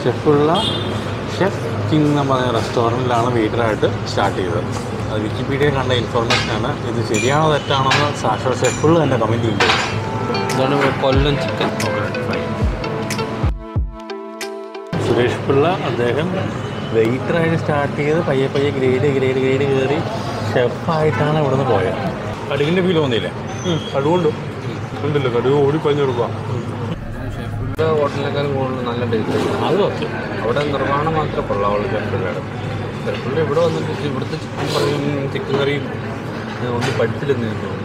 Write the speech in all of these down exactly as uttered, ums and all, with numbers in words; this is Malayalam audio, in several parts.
ഷെഫുള്ള ഷെഫ് കിങ് എന്ന് പറഞ്ഞ റെസ്റ്റോറൻറ്റിലാണ് വെയിറ്ററായിട്ട് സ്റ്റാർട്ട് ചെയ്തത്. അത് വിക്കിപീഡിയയിൽ കണ്ട ഇൻഫർമേഷനാണ്. ഇത് ശരിയാണോ തെറ്റാണോ എന്ന് സാക്ഷാൽ ഷെഫുള്ള തന്നെ കമൻറ്റ് ചെയ്യുന്നത്. ഇതാണ് കൊല്ലം ചിക്കൻ. സുരേഷ് പിള്ള അദ്ദേഹം വെയിറ്ററായിട്ട് സ്റ്റാർട്ട് ചെയ്ത് പയ്യെ പയ്യെ ഗ്രേഡ് ഗ്രേഡ് ഗ്രേഡ് കയറി ഷെഫായിട്ടാണ് ഇവിടെ നിന്ന് പോയത്. കടുകിൻ്റെ ഫീൽ തോന്നിയില്ലേ? കടുവുണ്ട് ഉണ്ടല്ലോ, കടുക് ഓടി പഞ്ഞു കൊടുക്കുക. ഷെഫിൻ്റെ ഹോട്ടലിനേക്കാളും കൂടുതൽ നല്ല ടേസ്റ്റ്. അത് ഓക്കെ. അവിടെ നിർമ്മാണം മാത്രമേ കൊള്ളാവുള്ളൂ ഷെഫിൻ്റെ. ഷെഫിൻ്റെ ഇവിടെ വന്നിട്ട് ഇവിടുത്തെ ചിക്കൻ കറിയും ചിക്കൻ കറിയും ഒന്നും പഠിച്ചില്ലെന്ന് ഞാൻ തോന്നുന്നു.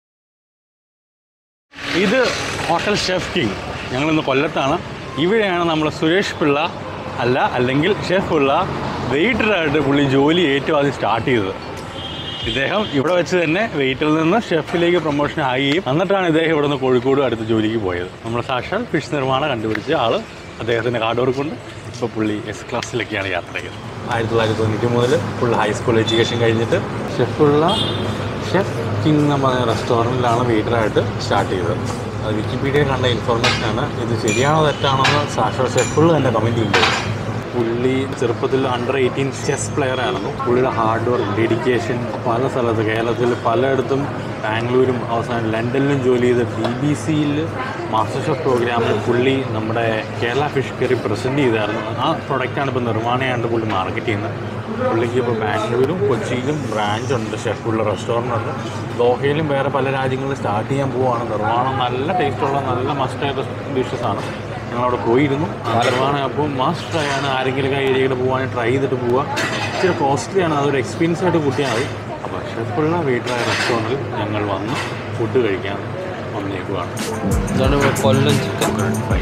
ഇത് ഹോട്ടൽ ഷെഫ് കിങ്. ഞങ്ങളിന്ന് കൊല്ലത്താണ്. ഇവിടെയാണ് നമ്മൾ സുരേഷ് പിള്ള അല്ല അല്ലെങ്കിൽ ഷെഫ് പിള്ള വെയിറ്ററായിട്ട് പുള്ളി ജോലി ഏറ്റവും ആദ്യം സ്റ്റാർട്ട് ചെയ്തത്. ഇദ്ദേഹം ഇവിടെ വെച്ച് തന്നെ വെയിറ്ററിൽ നിന്ന് ഷെഫിലേക്ക് പ്രൊമോഷൻ ആകുകയും എന്നിട്ടാണ് ഇദ്ദേഹം ഇവിടെ നിന്ന് കോഴിക്കോട് അടുത്ത് ജോലിക്ക് പോയത്. നമ്മൾ സാക്ഷാൽ ഫിഷ് നിർമ്മാണം കണ്ടുപിടിച്ച ആൾ അദ്ദേഹത്തിൻ്റെ ഹാർഡ് വർക്ക് കൊണ്ട് ഇപ്പോൾ പുള്ളി എസ് ക്ലാസ്സിലൊക്കെയാണ് യാത്ര ചെയ്യുന്നത്. ആയിരത്തി തൊള്ളായിരത്തി തൊണ്ണൂറ്റി മൂന്നിൽ ഫുൾ ഹൈസ്കൂൾ എഡ്യൂക്കേഷൻ കഴിഞ്ഞിട്ട് ഷെഫുള്ള ഷെഫ് കിങ് എന്ന് പറഞ്ഞ റെസ്റ്റോറൻറ്റിലാണ് വെയിറ്ററായിട്ട് സ്റ്റാർട്ട് ചെയ്തത്. അത് വിക്കിപീഡിയയിൽ കണ്ട ഇൻഫർമേഷനാണ്. ഇത് ശരിയാണോ തെറ്റാണോ എന്ന് സാക്ഷാൽ ഷെഫുള്ള തന്നെ കമൻറ്റ് ചെയ്യുന്നത്. പുള്ളി ചെറുപ്പത്തിൽ അണ്ടർ എയ്റ്റീൻ ചെസ് പ്ലെയർ ആയിരുന്നു. പുള്ളിയുടെ ഹാർഡ് വർക്ക്, ഡെഡിക്കേഷൻ പല സ്ഥലത്ത് കേരളത്തിൽ പലയിടത്തും ബാംഗ്ലൂരും അവസാനം ലണ്ടനിലും ജോലി ചെയ്ത് ബി ബി സിയിൽ മാസ്റ്റർ ഷെഫ് പ്രോഗ്രാമിൽ പുള്ളി നമ്മുടെ കേരള ഫിഷ് കറി പ്രസൻറ്റ് ചെയ്തായിരുന്നു. ആ പ്രൊഡക്റ്റാണ് ഇപ്പോൾ നിർമ്മാണയാണ്ട് പുള്ളി മാർക്കറ്റ് ചെയ്യുന്നത്. പുള്ളിക്ക് ഇപ്പോൾ ബാംഗ്ലൂരും കൊച്ചിയിലും ബ്രാഞ്ച് ഉണ്ട്, ഷെഫുള്ള റെസ്റ്റോറൻ്റ് ഉണ്ട്. ദോഹയിലും വേറെ പല രാജ്യങ്ങളിൽ സ്റ്റാർട്ട് ചെയ്യാൻ പോവുകയാണ്. നിർമ്മാണം നല്ല ടേസ്റ്റുള്ള നല്ല മസ്റ്റായിട്ട് ഡിഷസാണ്. ഞങ്ങളവിടെ പോയിരുന്നു. നിർമ്മാണം അപ്പോൾ മസ്റ്റ് ട്രൈ ആണ്. ആരെങ്കിലും ആ ഏരിയയിൽ പോകാൻ ട്രൈ ചെയ്തിട്ട് പോവുക. ഇച്ചിരി കോസ്റ്റ്ലിയാണ്, അതൊരു എക്സ്പീരിയൻസ് ആയിട്ട് കൂട്ടിയാൽ മതി. അപ്പോൾ ഷെഫുള്ള വെയിറ്ററായ റെസ്റ്റോറൻറ്റിൽ ഞങ്ങൾ വന്ന് ഫുഡ് കഴിക്കാൻ വന്നേക്കുവാണ്. ഇതാണ് കൊല്ലം ചിക്കൻ ഫ്രൈ.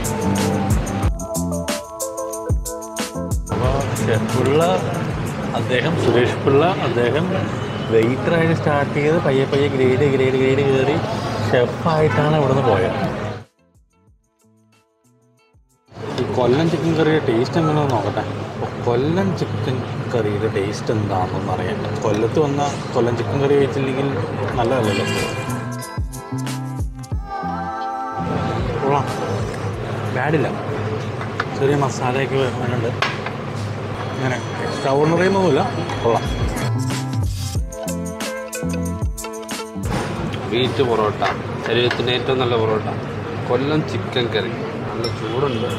അപ്പോൾ ഷെഫുള്ള അദ്ദേഹം സുരേഷ് പിള്ള അദ്ദേഹം വെയിറ്ററായിട്ട് സ്റ്റാർട്ട് ചെയ്ത് പയ്യെ പയ്യെ ഗ്രേഡ് ഗ്രേഡ് ഗ്രേഡ് കയറി ഷെഫായിട്ടാണ് ഇവിടെ നിന്ന് പോയത്. ഈ കൊല്ലം ചിക്കൻ കറിയുടെ ടേസ്റ്റ് എങ്ങനെയാണെന്ന് നോക്കട്ടെ. അപ്പോൾ കൊല്ലം ചിക്കൻ കറിയുടെ ടേസ്റ്റ് എന്താണെന്ന് അറിയാം. കൊല്ലത്ത് വന്ന കൊല്ലം ചിക്കൻ കറി കഴിച്ചില്ലെങ്കിൽ നല്ലതല്ലല്ലോ. കൊള്ളാം, ബാഡില്ല. ചെറിയ മസാലയൊക്കെ വരുന്നുണ്ട്. അങ്ങനെ എക്സ്ട്രാ ഓർഡിനറിയൊന്നുമില്ല, കൊള്ളാം. വീറ്റ് പൊറോട്ട, ശരീരത്തിന് ഏറ്റവും നല്ല പൊറോട്ട. കൊല്ലം ചിക്കൻ കറി നല്ല ചൂടുണ്ട്.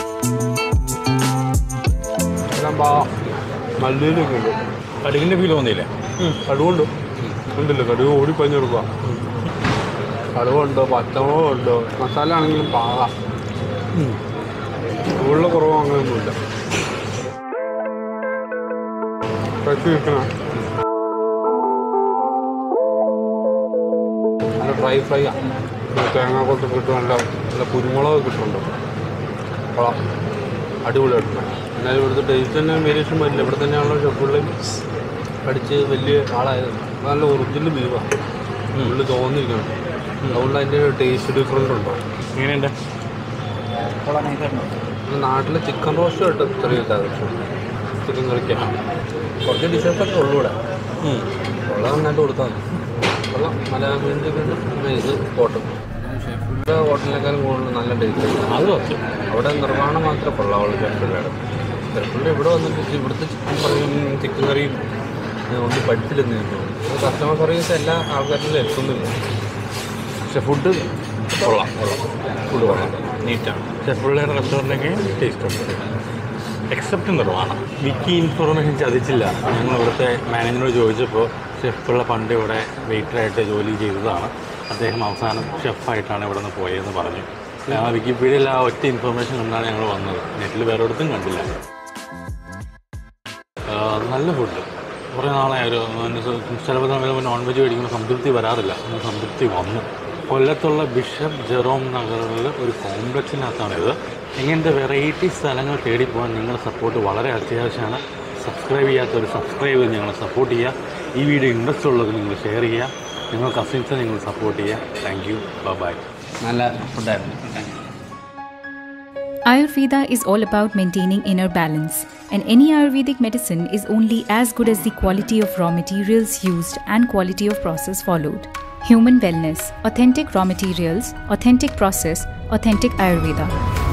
എല്ലാം ബാ നല്ലൊക്കെ ഉണ്ട്. കടുകിൻ്റെ ഫീൽ തോന്നിയില്ലേ? കടുവുണ്ട് ഉണ്ടല്ലോ, കടുക് ഓടി പഞ്ഞു കൊടുക്കുക. കടുവുണ്ട്, പച്ചമുളകുണ്ട്, മസാല ആണെങ്കിലും പാകാം. ചൂടുള്ള കുറവോ അങ്ങനെയൊന്നുമില്ല. ഫ്രഷ് ചിക്കനാണ്. നല്ല ഡ്രൈ ഫ്രൈ ആണ്. തേങ്ങ കൊത്ത് കിട്ടും. നല്ല നല്ല കുരുമുളക് കിട്ടുന്നുണ്ട്. കൊള്ളാം, അടിപൊളിയായിട്ടുണ്ട്. എന്നാലും ഇവിടുത്തെ ടേസ്റ്റ് തന്നെ വേരിയേഷൻ വരില്ല. ഇവിടെ തന്നെയാണല്ലോ ഷെഫുള്ളിൽ പഠിച്ച് വലിയ ആളായത്. നല്ല ഒറിജിനൽ ബീഫാണ്. ഉള്ളിൽ തോന്നിയിരിക്കണം. അതുകൊണ്ട് അതിൻ്റെ ടേസ്റ്റ് ഡിഫറൻറ്റ് ഉണ്ടോ? എങ്ങനെയുണ്ട്? നാട്ടിലെ ചിക്കൻ റോസ്റ്റായിട്ട് ചെറിയ ചിക്കൻ കറിക്കാം. കുറച്ച് ഡിഷസൊക്കെ ഉള്ളൂ ഇവിടെ. ഉള്ളത് നന്നായിട്ട് കൊടുത്താൽ മതി. കൊള്ളാം, മലയാളം മീൻസൊക്കെ ഇത് കോട്ടും. ഷെഫിൻ്റെ ഹോട്ടലിനേക്കാളും കൂടുതൽ നല്ല ടേസ്റ്റ്. അത് ഓക്കെ. അവിടെ നിർമ്മാണം മാത്രമേ കൊള്ളാവുള്ളൂ ഷെഫിൻ്റെ. ഷെഫിൻ്റെ ഇവിടെ വന്നിട്ട് ഇവിടുത്തെ ചിക്കൻ കറിയും ചിക്കൻ കറിയും ഒന്നും പഠിച്ചില്ലെന്ന് ഞാൻ തോന്നുന്നു. കസ്റ്റമർ സർവീസ് എല്ലാ ആൾക്കാരിലും എത്തുന്നില്ല. പക്ഷെ ഫുഡ് കൊള്ളാം. കൊള്ളാം, ഫുഡ് കൊള്ളാം, നീറ്റാണ്. ഷെഫുള്ളയുടെ റെസ്റ്റോറൻറ്റൊക്കെ ടേസ്റ്റ് ഉണ്ട്. എക്സെപ്റ്റ് നിർമ്മാണം. വിക്കി ഇൻഫർമേഷൻ ചതിച്ചില്ല. ഞങ്ങൾ ഇവിടുത്തെ മാനേജറോട് ചോദിച്ചപ്പോൾ ഷെഫുള്ള പണ്ട് ഇവിടെ വെയിറ്ററായിട്ട് ജോലി ചെയ്തതാണ്. അദ്ദേഹം അവസാനം ഷെഫായിട്ടാണ് ഇവിടെ നിന്ന് പോയതെന്ന് പറഞ്ഞു. ആ വിക്കിപീഡിയയിൽ ആ ഒറ്റ ഇൻഫർമേഷൻ കണ്ടാണ് ഞങ്ങൾ വന്നത്. നെറ്റിൽ വേറെ ഒരിടത്തും കണ്ടില്ല. നല്ല ഫുഡ്. കുറേ നാളായ ഒരു ചിലപ്പോൾ നമ്മൾ നോൺ വെജ് കഴിക്കുമ്പോൾ സംതൃപ്തി വരാറില്ല. സംതൃപ്തി വന്നു. കൊല്ലത്തുള്ള ബിഷപ്പ് ജെറോം നഗറിൽ ഒരു കോംപ്ലക്സിനകത്താണിത്. ഇങ്ങനത്തെ വെറൈറ്റി സ്ഥലങ്ങൾ തേടി പോകാൻ നിങ്ങളുടെ സപ്പോർട്ട് വളരെ അത്യാവശ്യമാണ്. സബ്സ്ക്രൈബ് ചെയ്യാത്തവർ സബ്സ്ക്രൈബ് ചെയ്ത് ഞങ്ങളെ സപ്പോർട്ട് ചെയ്യുക. ഈ വീഡിയോ ഇൻട്രസ്റ്റ് ഉള്ളത് നിങ്ങൾ ഷെയർ ചെയ്യുക. നിങ്ങൾ കസിൻസിനെ നിങ്ങൾ സപ്പോർട്ട് ചെയ്യുക. Thank you, bye. നല്ല ഫുഡായിരുന്നു. Ayurveda is all about maintaining inner balance, and any Ayurvedic medicine is only as good as the quality of raw materials used and quality of process followed. Human wellness, authentic raw materials, authentic process, authentic Ayurveda.